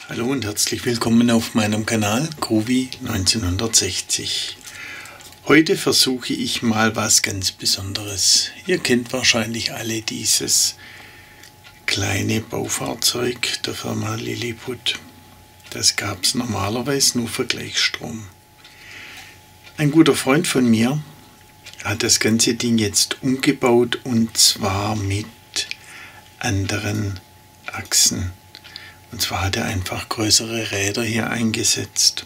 Hallo und herzlich willkommen auf meinem Kanal Groovy 1960. Heute versuche ich mal was ganz Besonderes. Ihr kennt wahrscheinlich alle dieses kleine Baufahrzeug der Firma Lilliput. Das gab es normalerweise nur für Gleichstrom. Ein guter Freund von mir hat das ganze Ding jetzt umgebaut und zwar mit anderen Achsen. Und zwar hat er einfach größere Räder hier eingesetzt.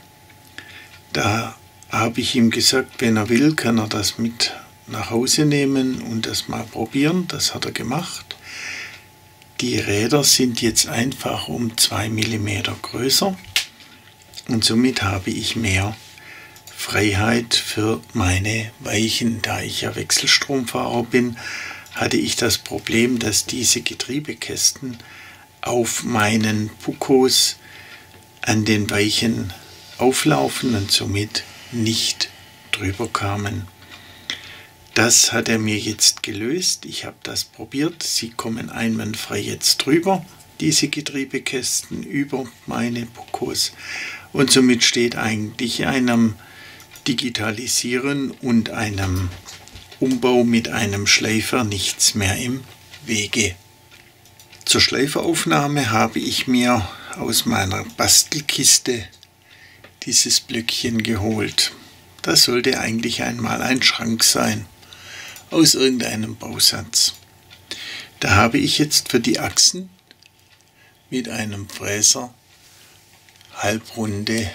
Da habe ich ihm gesagt, wenn er will, kann er das mit nach Hause nehmen und das mal probieren. Das hat er gemacht. Die Räder sind jetzt einfach um 2 mm größer und somit habe ich mehr Freiheit für meine Weichen. Da ich ja Wechselstromfahrer bin, hatte ich das Problem, dass diese Getriebekästen auf meinen Pukos an den Weichen auflaufen und somit nicht drüber kamen. Das hat er mir jetzt gelöst. Ich habe das probiert. Sie kommen einwandfrei jetzt drüber, diese Getriebekästen, über meine Pukos. Und somit steht eigentlich einem Digitalisieren und einem Umbau mit einem Schleifer nichts mehr im Wege. Zur Schleiferaufnahme habe ich mir aus meiner Bastelkiste dieses Blöckchen geholt. Das sollte eigentlich einmal ein Schrank sein, aus irgendeinem Bausatz. Da habe ich jetzt für die Achsen mit einem Fräser halbrunde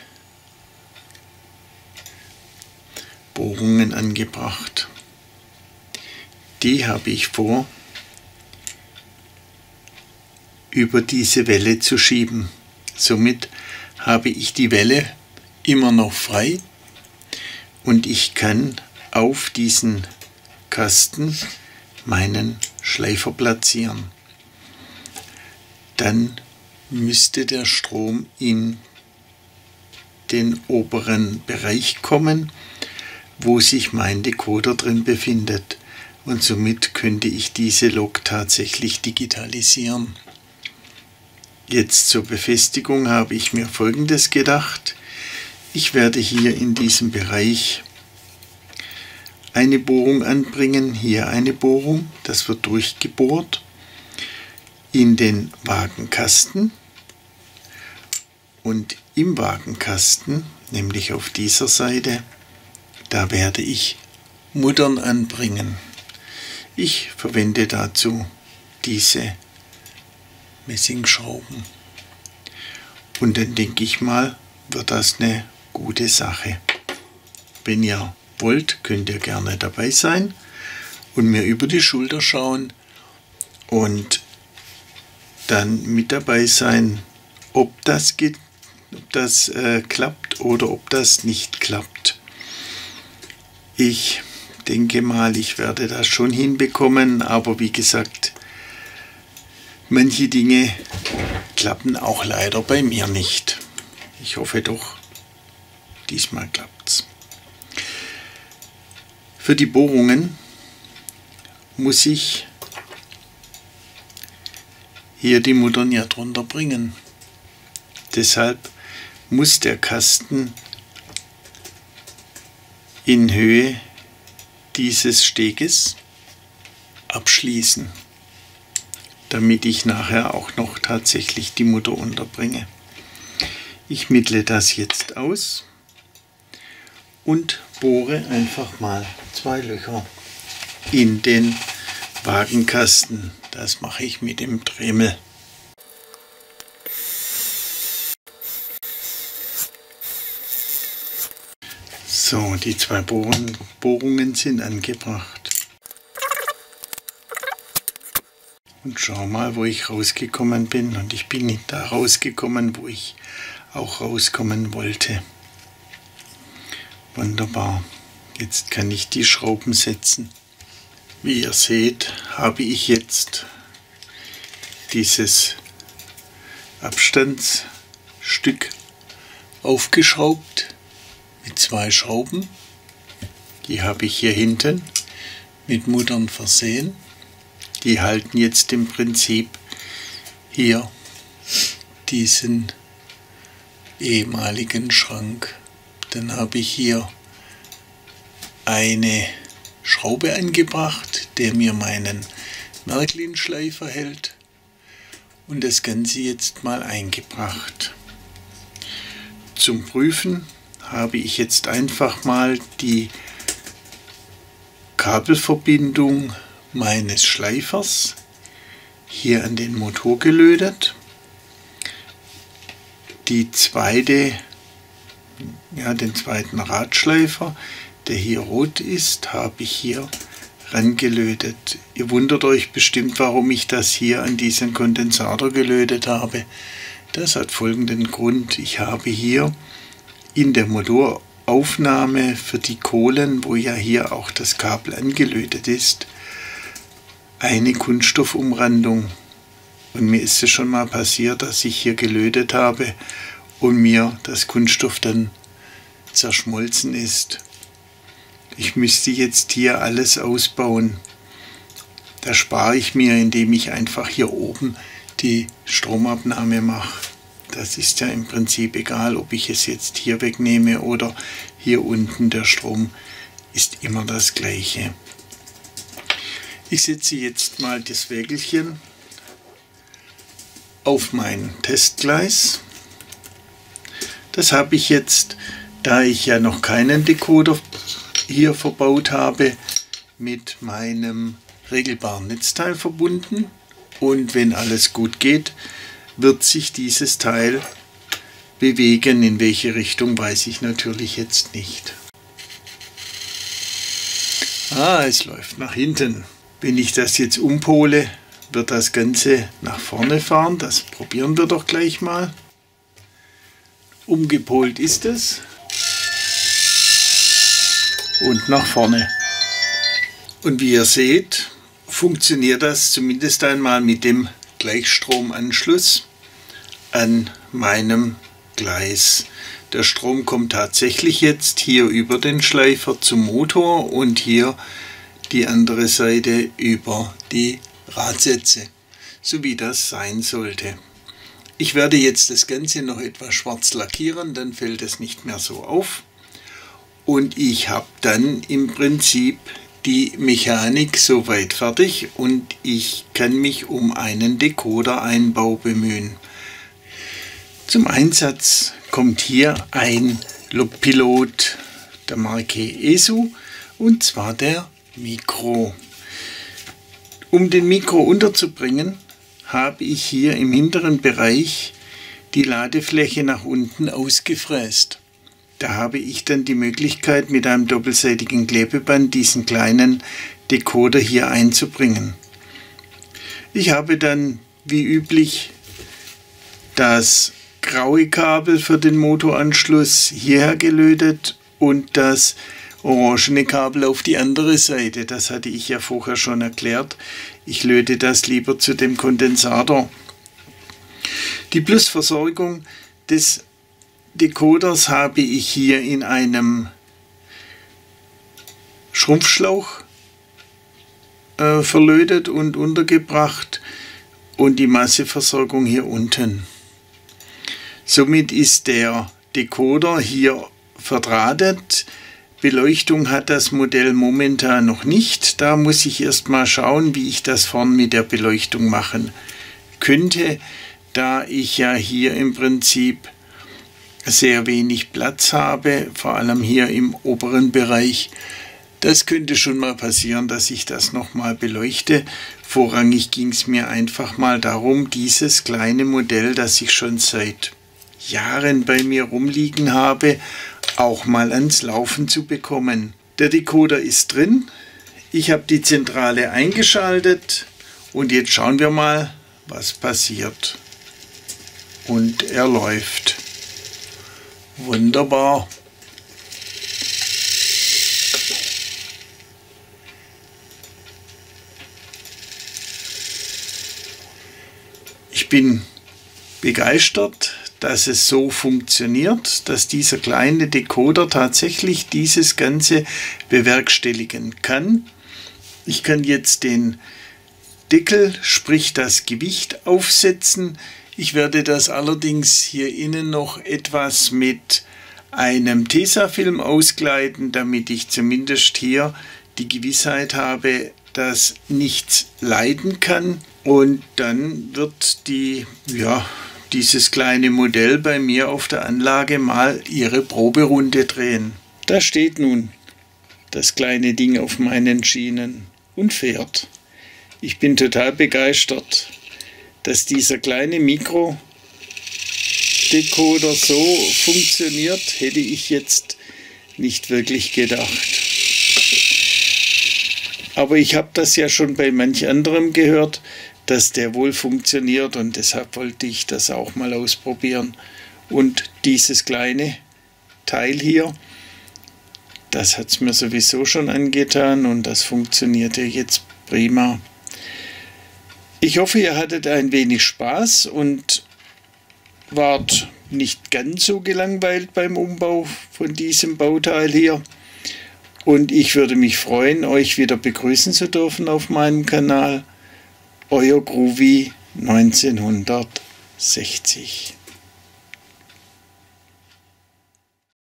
Bohrungen angebracht. Die habe ich vor, über diese Welle zu schieben. Somit habe ich die Welle immer noch frei und ich kann auf diesen Kasten meinen Schleifer platzieren. Dann müsste der Strom in den oberen Bereich kommen, wo sich mein Decoder drin befindet. Und somit könnte ich diese Lok tatsächlich digitalisieren. Jetzt zur Befestigung habe ich mir Folgendes gedacht. Ich werde hier in diesem Bereich eine Bohrung anbringen, hier eine Bohrung, das wird durchgebohrt in den Wagenkasten und im Wagenkasten, nämlich auf dieser Seite, da werde ich Muttern anbringen. Ich verwende dazu diese Messingschrauben. Und dann denke ich mal, wird das eine gute Sache. Wenn ihr wollt, könnt ihr gerne dabei sein und mir über die Schulter schauen und dann mit dabei sein, ob das geht, ob das klappt oder ob das nicht klappt. Ich denke mal, ich werde das schon hinbekommen, aber wie gesagt, manche Dinge klappen auch leider bei mir nicht. Ich hoffe doch, diesmal klappt's. Für die Bohrungen muss ich hier die Muttern ja drunter bringen. Deshalb muss der Kasten in Höhe dieses Steges abschließen, damit ich nachher auch noch tatsächlich die Mutter unterbringe. Ich mittle das jetzt aus und bohre einfach mal 2 Löcher in den Wagenkasten. Das mache ich mit dem Dremel. So, die 2 Bohrungen sind angebracht. Und schau mal, wo ich rausgekommen bin. Und ich bin nicht da rausgekommen, wo ich auch rauskommen wollte. Wunderbar. Jetzt kann ich die Schrauben setzen. Wie ihr seht, habe ich jetzt dieses Abstandsstück aufgeschraubt mit 2 Schrauben. Die habe ich hier hinten mit Muttern versehen. Die halten jetzt im Prinzip hier diesen ehemaligen Schrank. Dann habe ich hier eine Schraube angebracht, der mir meinen Märklin-Schleifer hält, und das Ganze jetzt mal eingebracht. Zum Prüfen habe ich jetzt einfach mal die Kabelverbindung meines Schleifers hier an den Motor gelötet. Den zweiten Radschleifer, der hier rot ist, habe ich hier rangelötet. Ihr wundert euch bestimmt, warum ich das hier an diesen Kondensator gelötet habe. Das hat folgenden Grund. Ich habe hier in der Motoraufnahme für die Kohlen, wo ja hier auch das Kabel angelötet ist, eine Kunststoffumrandung. Und mir ist es schon mal passiert, dass ich hier gelötet habe und mir das Kunststoff dann zerschmolzen ist. Ich müsste jetzt hier alles ausbauen. Da spare ich mir, indem ich einfach hier oben die Stromabnahme mache. Das ist ja im Prinzip egal, ob ich es jetzt hier wegnehme oder hier unten. Der Strom ist immer das gleiche. Ich setze jetzt mal das Wägelchen auf mein Testgleis. Das habe ich jetzt, da ich ja noch keinen Decoder hier verbaut habe, mit meinem regelbaren Netzteil verbunden, und wenn alles gut geht, wird sich dieses Teil bewegen. In welche Richtung, weiß ich natürlich jetzt nicht. Es läuft nach hinten. Wenn ich das jetzt umpole, wird das Ganze nach vorne fahren. Das probieren wir doch gleich mal. Umgepolt ist es. Und nach vorne. Und wie ihr seht, funktioniert das zumindest einmal mit dem Gleichstromanschluss an meinem Gleis. Der Strom kommt tatsächlich jetzt hier über den Schleifer zum Motor und hier die andere Seite über die Radsätze, so wie das sein sollte. Ich werde jetzt das Ganze noch etwas schwarz lackieren, dann fällt es nicht mehr so auf. Und ich habe dann im Prinzip die Mechanik soweit fertig und ich kann mich um einen Decoder-Einbau bemühen. Zum Einsatz kommt hier ein Pilot der Marke ESU, und zwar der Micro. Um den Micro unterzubringen, habe ich hier im hinteren Bereich die Ladefläche nach unten ausgefräst. Da habe ich dann die Möglichkeit, mit einem doppelseitigen Klebeband diesen kleinen Decoder hier einzubringen. Ich habe dann wie üblich das graue Kabel für den Motoranschluss hierher gelötet und das orangene Kabel auf die andere Seite. Das hatte ich ja vorher schon erklärt. Ich löte das lieber zu dem Kondensator. Die Plusversorgung des Decoders habe ich hier in einem Schrumpfschlauch verlötet und untergebracht und die Masseversorgung hier unten. Somit ist der Decoder hier verdrahtet. Beleuchtung hat das Modell momentan noch nicht. Da muss ich erst mal schauen, wie ich das vorn mit der Beleuchtung machen könnte, da ich ja hier im Prinzip sehr wenig Platz habe, vor allem hier im oberen Bereich. Das könnte schon mal passieren, dass ich das nochmal beleuchte. Vorrangig ging es mir einfach mal darum, dieses kleine Modell, das ich schon seit Jahren bei mir rumliegen habe, auch mal ans Laufen zu bekommen. Der Decoder ist drin. Ich habe die Zentrale eingeschaltet und jetzt schauen wir mal, was passiert. Und er läuft. Wunderbar. Ich bin begeistert, dass es so funktioniert, dass dieser kleine Decoder tatsächlich dieses Ganze bewerkstelligen kann. Ich kann jetzt den Deckel, sprich das Gewicht, aufsetzen. Ich werde das allerdings hier innen noch etwas mit einem Tesafilm auskleiden, damit ich zumindest hier die Gewissheit habe, dass nichts leiden kann. Und dann wird dieses kleine Modell bei mir auf der Anlage mal ihre Proberunde drehen. Da steht nun das kleine Ding auf meinen Schienen und fährt. Ich bin total begeistert, dass dieser kleine Mikrodecoder so funktioniert, hätte ich jetzt nicht wirklich gedacht. Aber ich habe das ja schon bei manch anderem gehört, dass der wohl funktioniert, und deshalb wollte ich das auch mal ausprobieren. Und dieses kleine Teil hier, das hat es mir sowieso schon angetan und das funktionierte jetzt prima. Ich hoffe, ihr hattet ein wenig Spaß und wart nicht ganz so gelangweilt beim Umbau von diesem Bauteil hier. Und ich würde mich freuen, euch wieder begrüßen zu dürfen auf meinem Kanal. Euer Groovy 1960.